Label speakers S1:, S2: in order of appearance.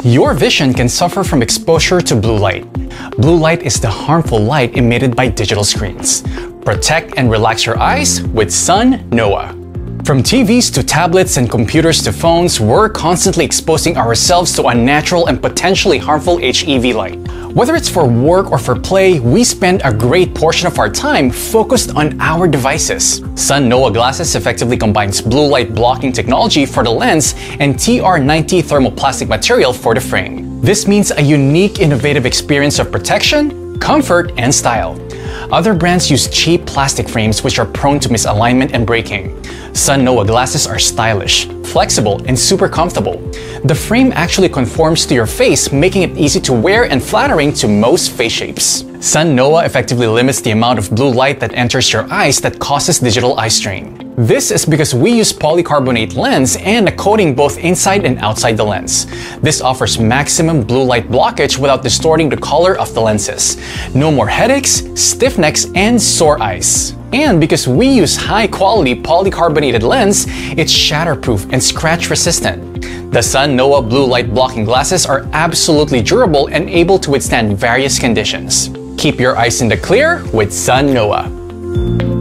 S1: Your vision can suffer from exposure to blue light. Blue light is the harmful light emitted by digital screens. Protect and relax your eyes with Sun Nowa. From TVs to tablets and computers to phones, we're constantly exposing ourselves to unnatural and potentially harmful HEV light. Whether it's for work or for play, we spend a great portion of our time focused on our devices. Sun Nowa glasses effectively combines blue light blocking technology for the lens and TR90 thermoplastic material for the frame. This means a unique, innovative experience of protection, comfort, and style. Other brands use cheap plastic frames which are prone to misalignment and breaking. Sun Nowa glasses are stylish, flexible, and super comfortable. The frame actually conforms to your face, making it easy to wear and flattering to most face shapes. Sun Nowa effectively limits the amount of blue light that enters your eyes that causes digital eye strain. This is because we use polycarbonate lens and a coating both inside and outside the lens. This offers maximum blue light blockage without distorting the color of the lenses. No more headaches, stiff necks, and sore eyes. And because we use high-quality polycarbonated lens, it's shatterproof and scratch-resistant. The Sun Nowa blue light blocking glasses are absolutely durable and able to withstand various conditions. Keep your eyes in the clear with Sun Nowa.